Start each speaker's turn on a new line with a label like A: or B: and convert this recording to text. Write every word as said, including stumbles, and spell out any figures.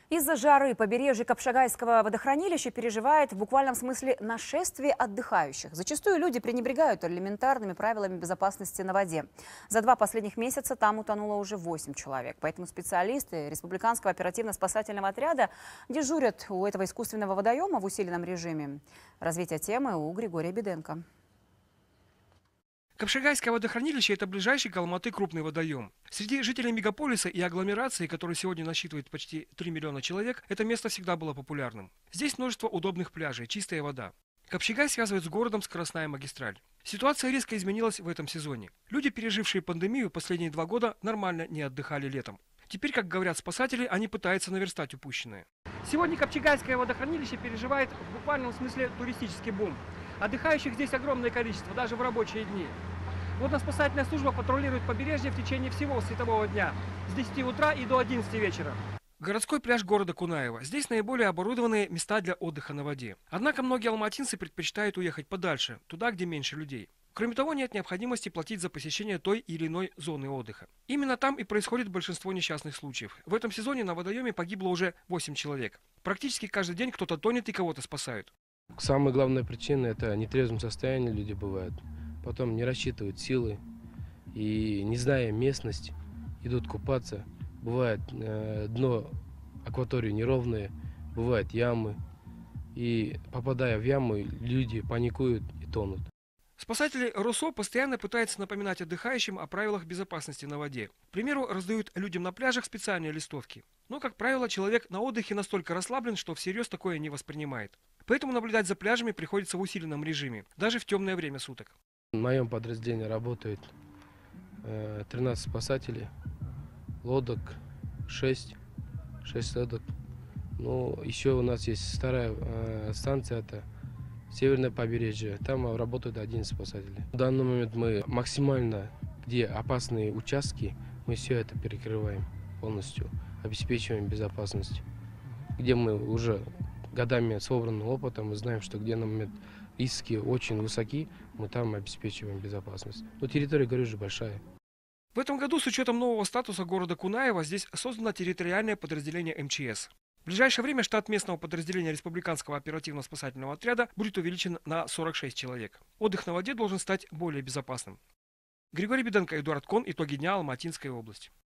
A: Из-за жары побережье Капшагайского водохранилища переживает в буквальном смысле нашествие отдыхающих. Зачастую люди пренебрегают элементарными правилами безопасности на воде. За два последних месяца там утонуло уже восемь человек. Поэтому специалисты Республиканского оперативно-спасательного отряда дежурят у этого искусственного водоема в усиленном режиме. Развитие темы у Григория Беденко.
B: Капшагайское водохранилище – это ближайший к Алматы крупный водоем. Среди жителей мегаполиса и агломерации, который сегодня насчитывает почти три миллиона человек, это место всегда было популярным. Здесь множество удобных пляжей, чистая вода. Капшагай связывает с городом скоростная магистраль. Ситуация резко изменилась в этом сезоне. Люди, пережившие пандемию последние два года, нормально не отдыхали летом. Теперь, как говорят спасатели, они пытаются наверстать упущенное. Сегодня Капшагайское водохранилище переживает в буквальном смысле туристический бум. Отдыхающих здесь огромное количество, даже в рабочие дни. Водно-спасательная служба патрулирует побережье в течение всего светового дня, с десяти утра и до одиннадцати вечера. Городской пляж города Кунаева. Здесь наиболее оборудованные места для отдыха на воде. Однако многие алматинцы предпочитают уехать подальше, туда, где меньше людей. Кроме того, нет необходимости платить за посещение той или иной зоны отдыха. Именно там и происходит большинство несчастных случаев. В этом сезоне на водоеме погибло уже восемь человек. Практически каждый день кто-то тонет и кого-то спасают.
C: Самая главная причина – это нетрезвом состоянии люди бывают. Потом не рассчитывают силы и, не зная местность, идут купаться. Бывает э, дно акватории неровное, бывают ямы. И попадая в яму, люди паникуют и тонут.
B: Спасатели РОСО постоянно пытаются напоминать отдыхающим о правилах безопасности на воде. К примеру, раздают людям на пляжах специальные листовки. Но, как правило, человек на отдыхе настолько расслаблен, что всерьез такое не воспринимает. Поэтому наблюдать за пляжами приходится в усиленном режиме, даже в темное время суток.
C: В моем подразделении работает э, тринадцать спасателей, лодок шесть, шесть лодок. Ну, еще у нас есть старая э, станция, это Северное побережье, там работают одиннадцать спасателей. В данный момент мы максимально, где опасные участки, мы все это перекрываем полностью, обеспечиваем безопасность. Где мы уже годами собранным опытом, мы знаем, что где на момент риски очень высоки, мы там обеспечиваем безопасность. Но территория, говорю же, большая.
B: В этом году с учетом нового статуса города Кунаева здесь создано территориальное подразделение эм че эс. В ближайшее время штат местного подразделения Республиканского оперативно-спасательного отряда будет увеличен на сорок шесть человек. Отдых на воде должен стать более безопасным. Григорий Беденко, Эдуард Кон. Итоги дня. Алматинская область.